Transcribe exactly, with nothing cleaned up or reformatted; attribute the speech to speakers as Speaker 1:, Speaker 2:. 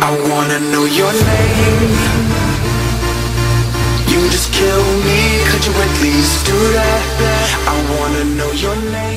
Speaker 1: I wanna know your name. You just kill me, could you at least do that? I wanna know your name.